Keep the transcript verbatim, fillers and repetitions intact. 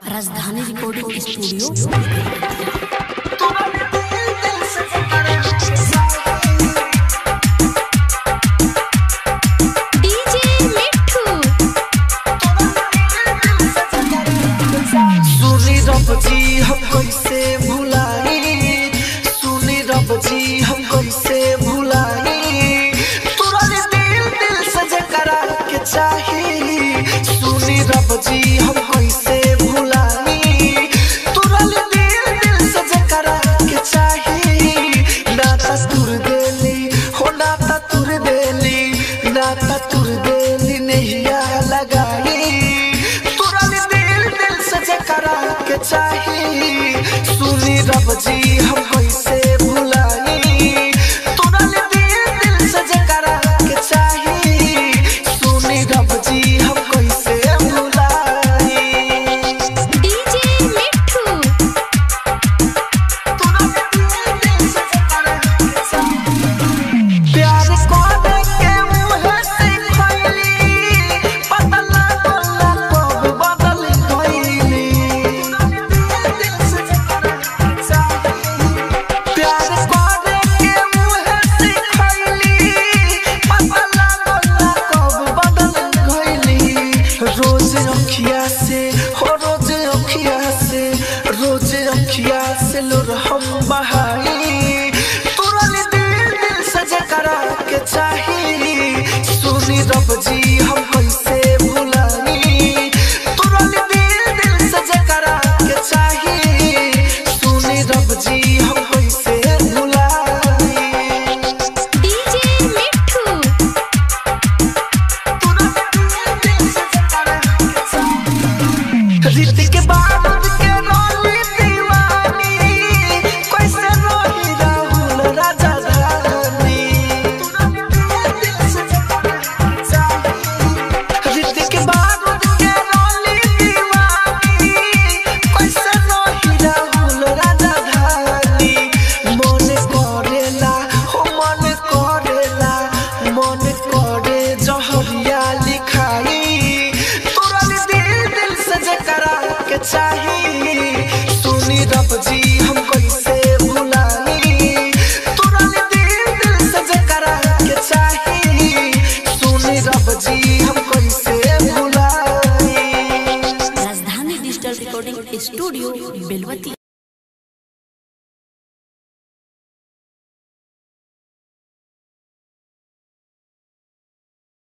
राजधानी recording studio. जी हम कैसे भुलाई, सुनी रब जी हम कैसे भुलाई, तोरा दिल दिल से जकरा के चाही। सुनी रब जी हम कैसे भुलाई, तोरा दिल दिल से जकरा के चाही। नाता तुर देली हो नाता तुर देली, नाता तुर देली नैया लगाई, तोरा दिल दिल से जकरा के चाही। सुनी रब जी हम कैसे भुलाई, तोरा दिल दिल से जकरा के चाही। सुनी रब जी हम कैसे भुलाई। डीजे मिठू तोरा दिल दिल से जकरा के चाही। प्यार कोने के मुँह से खैली, पता लागला कब बदल गइली। रोज अखिया से हो रोज अखिया से रोज अखिया से लोर हम बहाई, तोरा दिल दिल से जकरा के चाही। सुनी रब जी हम कैसे भुलाई, तोरा दिल दिल से जकरा के चाही। सुनी रब जी हम कैसे भुलाई। डीजे मिठू रीत के बाद के रोली दीवानी, कैसे रोही राहुल राजा धानी। रीत के बाद के रोली दीवानी, कैसे रोही राहुल राजा धानी। मन करेला हो मन करेला, मन करे जहरिया लिखाई, तोरा दिल दिल से जकरा के चाही। सुनी रब जी हम कैसे भुलाई, तोरा दिल दिल से जकरा के चाही। सुनी रब जी हम कैसे भुलाई। राजधानी डिजिटल रिकॉर्डिंग स्टूडियो बेलवती।